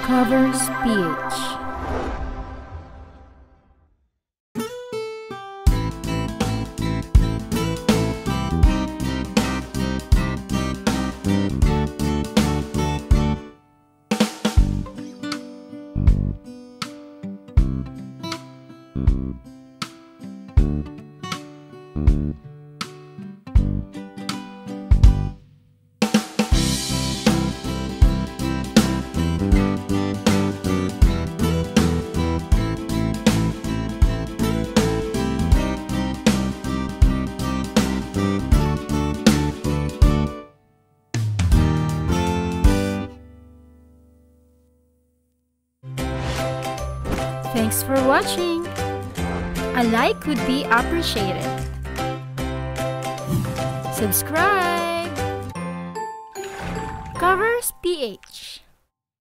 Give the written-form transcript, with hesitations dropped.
CoversPH. Thanks for watching. A like would be appreciated. Subscribe. CoversPH.